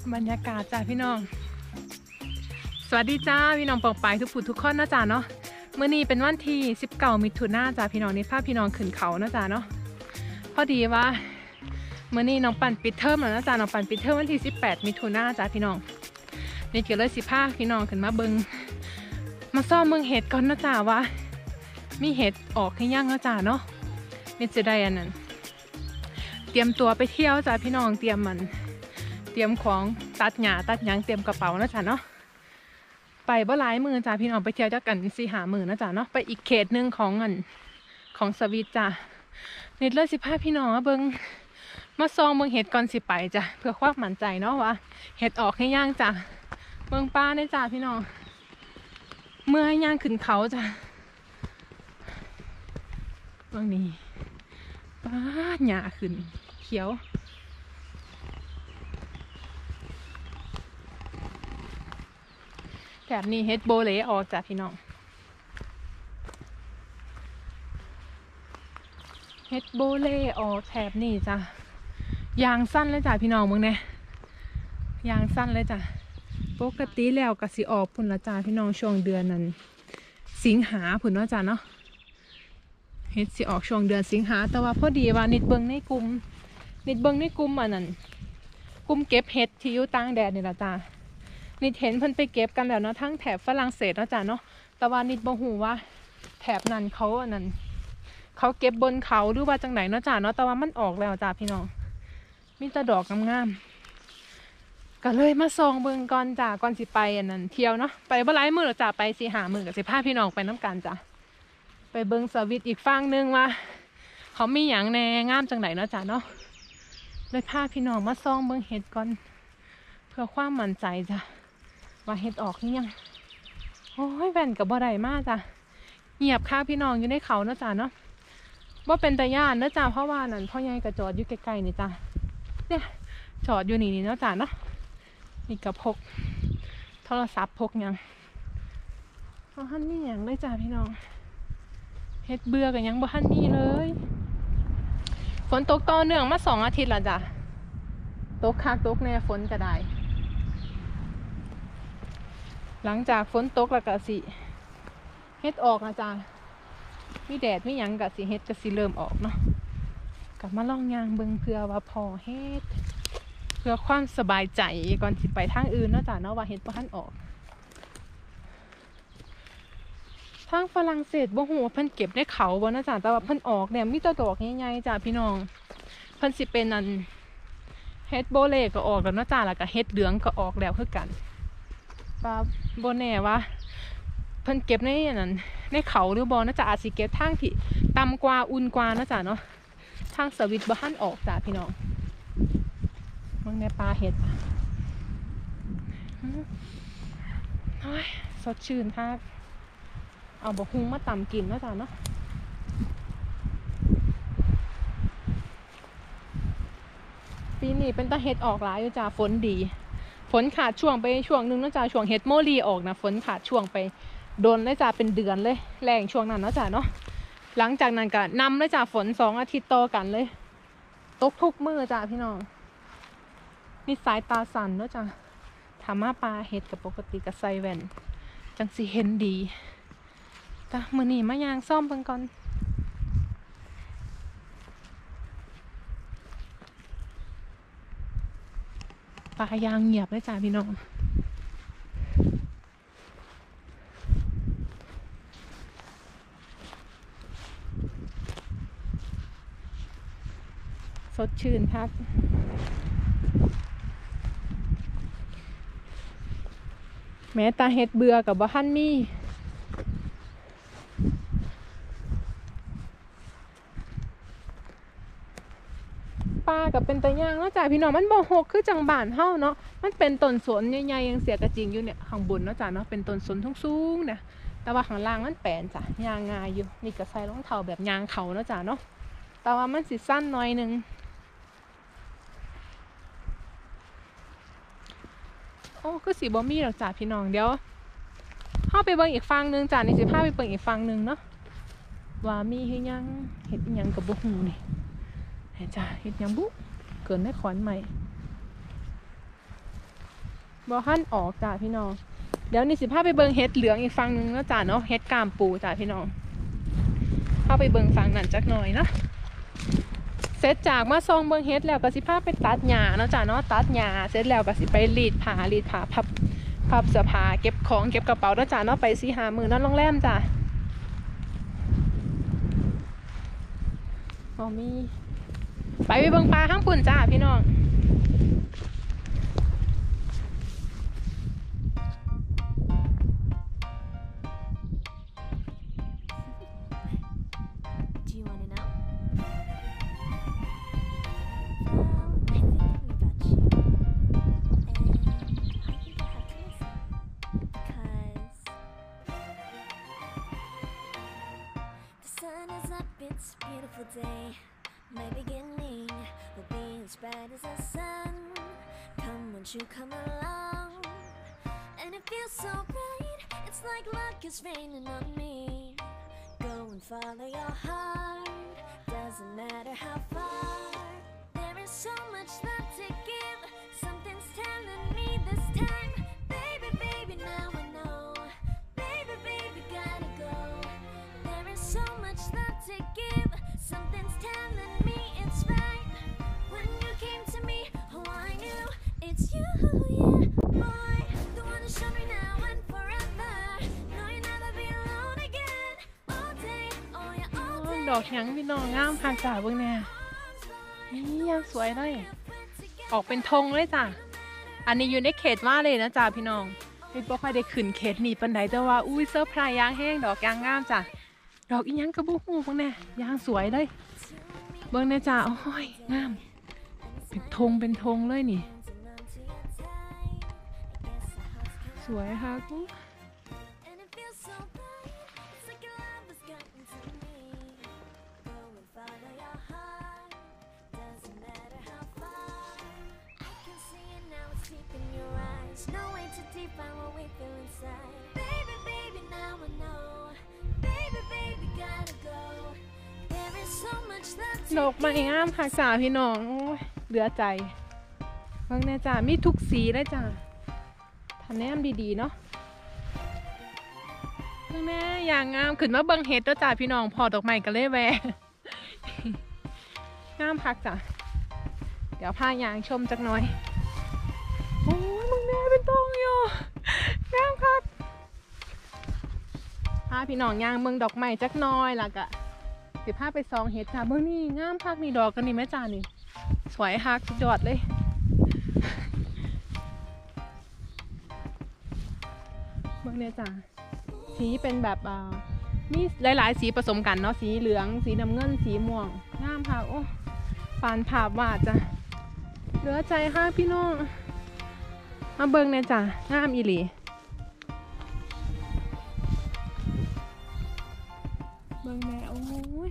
บรรยากาศจ้าพี่น้องสวัสดีจ้าพี่น้องปองไปทุกผู้ทุกคนนะจ้าเนาะเมื่อนี้เป็นวันที่19 มิถุนายนจ้าพี่น้องนี่พาพี่น้องขึ้นเขานะจ้าเนาะพอดีว่าเมื่อนี้น้องปั่นปิดเทอมแล้วนะจ้าน้องปั่นปิดเทอมวันที่18 มิถุนายนจ้าพี่น้องนี่เกี่ยวเลย15พี่น้องขึ้นมาเบิงมาซ่อมเมืองเห็ดก่อนนะจ้าว่ามีเห็ดออกให้ย่างนะจ้าเนาะนี่จะได้อันนั้นเตรียมตัวไปเที่ยวจ้าพี่น้องเตรียมของตัดหญ้าตัดหยังเตรียมกระเป๋านะจ๊ะเนาะไปบ่หลายมือจ้ะพี่น้องไปเที่ยวจักกัน4-5 มื้อนะจ๊ะเนาะไปอีกเขตหนึ่งของสวีทจ้ะนิดเลย15พี่น้องเบิ่งมาซองเบิ่งเห็ดก่อนสิไปจ้ะเพื่อความมั่นใจเนาะว่าเห็ดออกให้ย่างจ้ะเบิ่งป้าเนี่ยจ้ะพี่น้องเมื่อย่างขึ้นเขาจ้ะเบิ่งนี่ป้าหญ้าขึ้นเขียวแบบนี้เฮ็ดโบเล่ออกจากพี่น้องเฮ็ดโบเล่ออกแถบนี้จ้ะยางสั้นเลยจ้ะพี่น้องมึงเนี่ยยางสั้นเลยจ้ะปกติแล้วก็สิออกพุ่นละจ้ะพี่น้องช่วงเดือนนั้นสิงหาพุ่นเนาะจ้ะเนาะเฮ็ดสิออกช่วงเดือนสิงหาแต่ว่าพอดีว่านิดเบิ่งในกลุ่มอันนั้นกลุ่มเก็บเฮ็ดที่อยู่ต่างแดนนี่ละจ้ะนิดเห็นเพิ่นไปเก็บกันแล้วเนาะทั้งแถบฝรั่งเศสเนาะจ้ะเนาะแต่ว่านิดบ่ฮู้ว่าแถบนั้นเขาเก็บบนเขาหรือว่าจังไหนเนาะจ้ะเนาะแต่ว่ามันออกแล้วจ้ะพี่น้องมีแต่ดอกงามๆก็เลยมาส่องเบิ่งก่อนจ้ะก่อนสิไปอันนั้นเที่ยวเนาะไปบ่หลายมื้อหรอกจ้ะไป4-5 มื้อก็สิพาพี่น้องไปน้ำกันจ้ะไปเบิ่งสวิตอีกฝั่งนึงว่าเขามีหยังแหน่งามจังไหนเนาะจ้ะเนาะเลยพาพี่น้องมาส่องเบิ่งเห็ดก่อนเพื่อความมั่นใจจ้ะว่าเห็ดออกนี่ยังโอ้ยแว่นกับบ่ได้มากจ้ะเงียบค่ะพี่น้องอยู่ในเขาเนาะจ้ะเนาะว่าเป็นตาย่านเนาะจ้ะเพราะว่านั่นพ่อใหญ่ก็จอดอยู่ใกล้ๆนี่จ้ะเนี่ยจอดอยู่นี่เนาะจ้ะเนาะนี่ก็พกโทรศัพท์พกยังบ่ทันมีหยังเลยจ้ะพี่น้องเฮ็ดเบื่อกันยังบ่ทันมีเลยฝนตกต่อเนื่องมา2 อาทิตย์แล้วจ้ะตกคักตกแน่ฝนก็ได้หลังจากฝนตกแล้วก็สิเฮ็ดออกนะจ๊ะมีแดดมีหยังก็สิเฮ็ดก็สิเริ่มออกเนาะกลับมาลองย่างเบิ่งเพื่อว่าพอเฮ็ดเพื่อความสบายใจก่อนสิไปทางอื่นเนาะจ้ะเนาะว่าเฮ็ดบ่ทันออกทางฝรั่งเศสบ่ฮู้ว่าเพิ่นเก็บในเขาบ่นะจ๊ะแต่ว่าเพิ่นออกเนี่ยมีแต่ดอกใหญ่ๆจ้ะพี่น้องเพิ่นสิเป็นอันเฮ็ดโบเล่ก็ออกแล้วเนาะจ้ะแล้วก็เฮ็ดเหลืองก็ออกแล้วคือกันปลาโบแน่ว่าเพิ่นเก็บในนั้นในเขาหรือบอน่าจะอาจสิเก็บทางที่ต่ำกว่าอุ่นกว่านะจ๊ะเนาะทางสวิตบ่ทันออกจ้ะพี่น้องมึงในปลาเห็ดโอ้ยสดชื่นค่ะเอาบะฮุงมาตำกินนะจ๊ะเนาะปีนี้เป็นตาเห็ดออกหลายอยู่จ้ะฝนดีฝนขาดช่วงไปช่วงนึงนะจ๊ะช่วงเห็ดโมลีออกนะฝนขาดช่วงไปโดนเลยจ้ะเป็นเดือนเลยแรงช่วงนั้นเนาะจ้ะเนาะหลังจากนั้นก็นำเลยจ้ะฝน2 อาทิตย์ต่อกันเลยตกทุกมื้อจ้ะพี่น้องมีสายตาสั่นเนาะจ้ะถามมาปลาเห็ดกับปกติกับใส่แว่นจังสิเห็นดีจ้ะมื้อนี้มายางซ่อมเบิ่งก่อนปลายางเงียบเลยจ้ะพี่น้องสดชื่นครับแม้ตาเฮ็ดเบื่อกับบ่ทันมีปลากับเป็นตะย่างเนาะจ้ะพี่น้องมันบ่หกคือจังบ้านเฮาเนาะมันเป็นต้นสนใหญ่ๆยังเสียกระจริงอยู่เนี่ยข้างบนเนาะจ้ะเนาะเป็นต้นสนสูงๆเนี่ยแต่ว่าข้างล่างมันแปลนจ้ะย่างง่ายอยู่นี่ก็ใส่รองเท้าแบบยางเขาเนาะจ้ะเนาะแต่ว่ามันสิสั้นหน่อยนึงโอ้คือสิบ่มีหรอกจ้ะพี่น้องเดี๋ยวเฮาไปเบิ่งอีกฝั่งนึงจ้ะนี่สิพาไปเบิ่งอีกฝั่งนึงเนาะว่ามีเฮ็ดหยังเฮ็ดหยังก็บ่ฮู้นี่จ้ะเฮ็ดหยังบุเกินได้ขอนใหม่บ่ฮั่นออกจ้าพี่น้องเดี๋ยวนี่สิพาไปเบิ่งเฮ็ดเหลืองอีกฝั่งนึงแล้วจ้าเนาะเฮ็ดกามปูจ้าพี่น้องเข้าไปเบิ่งฝั่งนั้นจักหน่อยนะเสร็จจากมาซองเบิ่งเฮ็ดแล้วก็สิพาไปตัดหญ้าเนาะจ้าเนาะตัดหญ้าเสร็จแล้วก็สิไปรีดผ้าพับเสื้อผ้าเก็บของเก็บกระเป๋าเนาะจ้าเนาะไป4-5 มื้อนอนโรงแรมจ้ามีไปเบิ่งปลาข้างปุ่นจ้าพี่น้อง My beginning will be as bright as the sun. Come once you come along, and it feels so bright. It's like luck is raining on me. Go and follow your heart. Doesn't matter how far. There is so much love to give. Something's telling me this time, baby, baby, now I know. Baby, baby, gotta go. There is so much love to give. Something's telling me it's right. When you came to me, oh I knew it's you, yeah, boy. The one to show me now and forever. No, you'll never be alone again. All day, oh yeah, all day. ดอกหยังพี่น้องงามพักจ้าเบิ่งแน่นี่ยังสวยเลยออกเป็นธงเลยจ้าอันนี้อยู่ในเขตว่าเลยนะจ้าพี่น้องพี่บ่ค่อยได้ขึ้นเขตนี่ปานใดแต่ว่าอุ้ยเซอร์ไพรส์ยางแห้งดอกยางงามจ้าดอกอีหยังกระบุกหูเบิ่งแน่ยางสวยเลยเบิ่งแน่จ้าโอ้ยงามเป็นธงเลยนี่สวยค่ะกู No way to define what we feel inside. Baby, baby, now I know. Baby, baby, gotta go. There is so much love to ดอกไม้งามค่ะจ้าพี่น้องโอ้ยเหลือใจเบิ่งแน่จ้ามีทุกสีเลยจ้าถ้าแนมดีๆเนาะเบิ่งแน่อย่างงามขึ้นมาเบิ่งเฮ็ดแล้วจ้าพี่น้องพอดอกไม้ก็เลยแวะ งามพักจ้าเดี๋ยวพายางชมจักหน่อยโอ้ยมึงแม่เป็นตองอยู่งามคักพาพี่น้องยางเมืองดอกไม้จักหน่อยล่ะกะสิพาไปซองเห็ดจ้าเบื้องนี่งามคักนี่ดอกกันนี่แม่จ้านี่สวยคักสุดยอดเลยเบื้องเนี่ยจ้าสีเป็นแบบมีหลายๆสีผสมกันเนาะสีเหลืองสีน้ำเงินสีม่วงงามค่ะโอ้ปานภาพวาดจ้ะเหลือใจค่ะพี่น้องมาเบิ่งเนี่ยจ้ะงามอีหลีเบิ่งแม่โอ้ย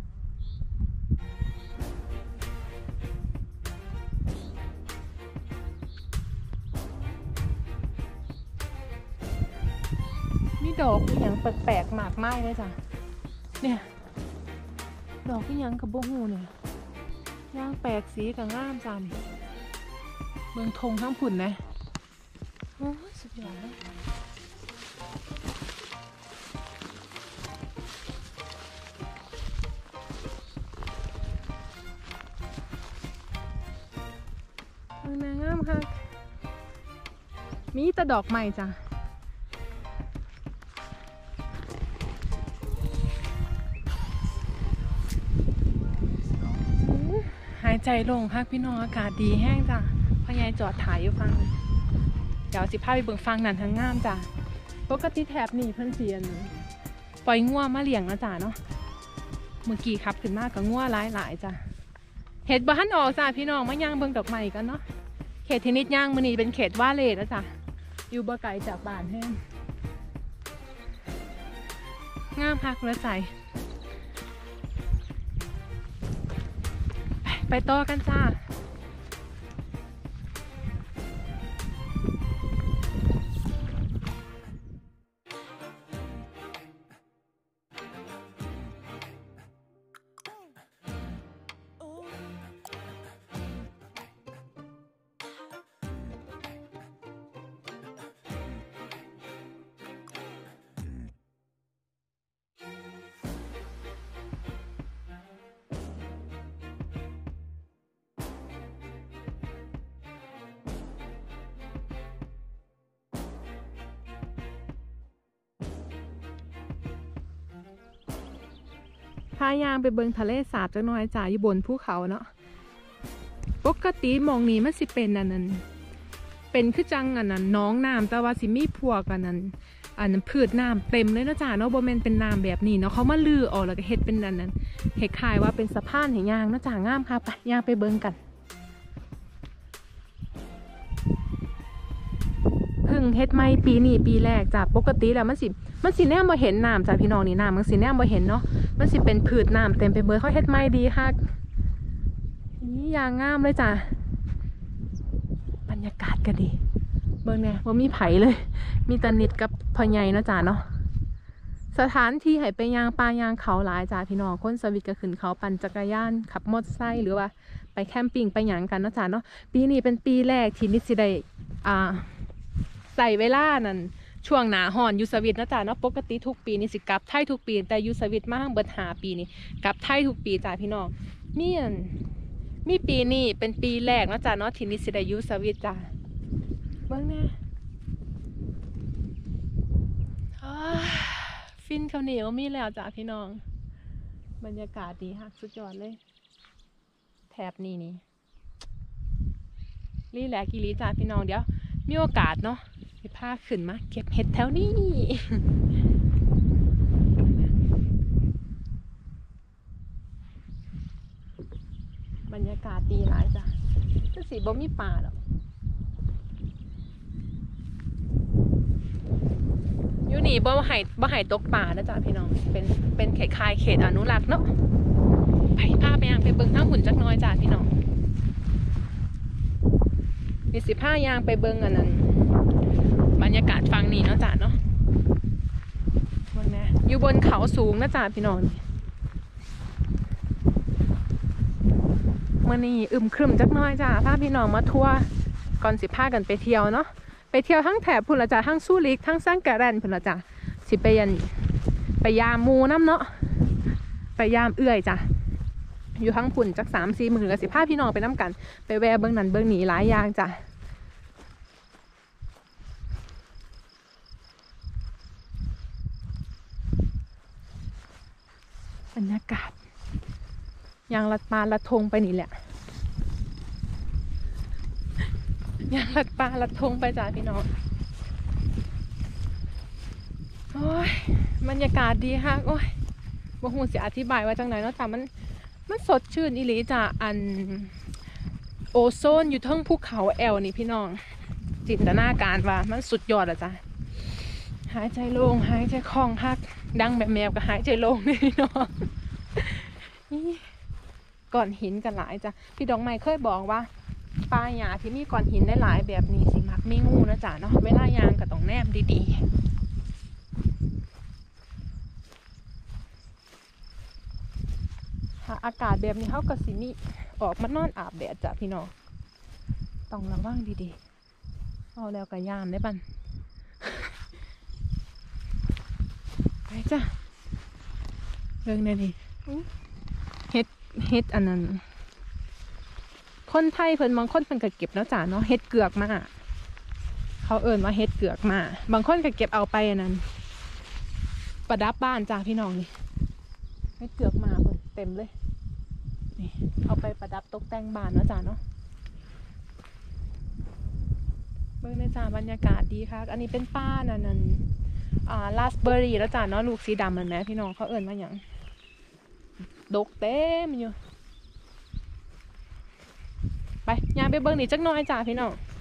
มีดอกอีหยังแปลกๆมากมายเลยจ้ะเนี่ยดอกอีหยังกับบ่ฮู้เนี่ยย่างแปลกสีกับงามจ้ะนี่เบิ่งธงทั้งผุ่นนะโอ้ยสุดยอดเลยนางงามค่ะมีแต่ดอกใหม่จ้ะหายใจลงค่ะพี่น้องอากาศดีแห้งจ้ะพ่อยายจอดถ่ายอยู่ฟังเดี๋ยวสิพาไปเบิ่งฟังนั่นทั้งงามจ้ะปกติแถบนี่เพิ่นเสียนปล่อยงัวมาเลี้ยงนะจ้ะเนาะเมื่อกี้ขับขึ้นมากับงัวหลายจ้ะเห็ดบ้านออกจ้ะพี่น้องมาย่างเบิ่งดอกไม้กันเนาะเขตเทนิสย่างมื้อนี้เป็นเขตว่าเลนะจ้ะอยู่บ่ไกลจากบ้านแห้งงามพักเหลือใจไปต่อกันจ้าพายางไปเบิงทะเลสาบจักหน่อยจ้าอยู่บนภูเขาเนาะปกติมองนี้มันสิเป็นอันนั้นเป็นคือจังอันนั้นน้องน้ำแต่ว่าสิมีพวกอันนั้นพืชน้ำเต็มเลยนะจ้าเนาะบ่แม่นเป็นน้ำแบบนี้เนาะเขามาลื้อออกแล้วก็เฮ็ดเป็นอันนั้นเฮ็ดคล้ายว่าเป็นสะพานให้ย่างนะจ้างามค่ะไปย่างไปเบิ่งกันเพิ่งเฮ็ดใหม่ปีนี้ปีแรกจ้าปกติแล้วมันสิแนมบ่เห็นน้ำจ้าพี่น้องนี่น้ำมันสิแนมบ่เห็นเนาะมันสิเป็นพืชน้ำเต็มไปหมดเขาเฮ็ดใหม่ดีค่ะนี่ย่างงามเลยจ้าบรรยากาศก็ดีเบิ่งเนี่ยว่ามีไผเลยมีตานิดกับพ่อใหญ่เนาะจ้าเนาะสถานที่ให้ไปย่างป่าย่างเขาหลายจ้าพี่น้องคนสวิตก็ขึ้นเขาปั่นจักรยานขับมอเตอร์ไซค์หรือว่าไปแคมปิ้งไปหยังกันเนาะจ้าเนาะปีนี้เป็นปีแรกที่นิดสิได้ใส่เวลานั่นช่วงหนาฮ้อนอยู่สวิตนะจ้าเนาะปกติทุกปีนี่สิกลับไทยทุกปีแต่อยู่สวิตมาทั้งเบิด5 ปีนี่กลับไทยทุกปีจ้าพี่น้องมีปีนี้เป็นปีแรกนะจ้าเนาะที่นิดสิได้อยู่สวิตจ้าเบิ่งแน่ฟินข้าวเหนียวมีแล้วจ้ะพี่น้องบรรยากาศดีฮักสุดยอดเลยแถบนี้นี่รีแลกซ์อีหลีจ้ะพี่น้องเดี๋ยวมีโอกาสเนาะไปพาขึ้นมาเก็บเห็ดแถวนี้บรรยากาศดีหลายจ้ะก็สิบ่มีป่าหรอกอยู่นี่บ่ให้ตกป่านะจ๊ะพี่น้องเป็นคล้ายๆเขตอนุรักษ์เนาะไปพาไปย่างไปเบิ่งทางหุ่นจักน้อยจ้ะพี่น้องมี15ย่างไปเบิ่งอันนั้นบรรยากาศฟังนี่เนาะจ้ะเนาะเบิ่งนะอยู่บนเขาสูงนะจ้ะพี่น้องมื้อนี้อึมครึมจักน้อยจ้ะพาพี่น้องมาทัวร์ก่อนสิพากันไปเที่ยวเนาะไปเที่ยวทั้งแถบพุ่นละจ้ะทั้งซูริกทั้งซังแกแรนพุ่นละจ้ะสิไปยามมูน้ำเนาะไปยามเอื่อยจ้ะอยู่ทั้งพุ่นจัก3-4 มื้อกับ15พี่น้องไปน้ำกันไปแวะเบิ่งนั่นเบิ่งนี่หลายอย่างจ้ะบรรยากาศยางลัดปลาลัดทงไปนี่แหละยางลัดปลาลัดทงไปจ้ะพี่น้องโอ้ยบรรยากาศดีฮะโอ้ยบ่ฮู้สิอธิบายว่าจังไหนเนาะแต่มันสดชื่นอีหลีจ้ะอันโอโซนอยู่ทั้งภูเขาแอลนี่พี่น้องจินตนาการว่ามันสุดยอดอะจ้ะหายใจโล่งหายใจคล่องฮักดังแบบแมวก็หายใจโล่งนี่พี่น้องก้อนหินกันหลายจ้ะพี่ดอกไม้เคยบอกว่าปลาหยาที่มีก้อนหินได้หลายแบบนี้สิมักมีงูนะจ๊ะเนาะเวลายางก็ต้องแนบดีๆอากาศแบบนี้เขาก็สิมีออกมานอนอาบแดดจ้ะพี่น้องต้องระวังดีๆเอาแล้วก็ยามได้บัน ไปจ้ะเรื่องนี้เฮ็ดอันนั้นคนไทยเพิ่นบางคนเพิ่นก็เก็บแล้วจ้ะเนาะเฮ็ดเกือกมาเขาเอิ้นว่าเฮ็ดเกือกมาบางคนก็เก็บเอาไปอันนั้นประดับบ้านจ้ะพี่น้องนี่เฮ็ดเกือกมาเพิ่นเต็มเลยนี่เอาไปประดับตกแต่งบ้านเนาะจ้ะเนาะเบิ่งได้จ้ะบรรยากาศดีค่ะอันนี้เป็นป้านั่นราสเบอร์รี่แล้วจ้ะเนาะลูกสีดำเหมือนไหมพี่น้องเขาเอิ้นว่าหยังดกเต็มอยู่ไปย่างไปเบิ่งนี่จักหน่อยจ้ะพี่น้อง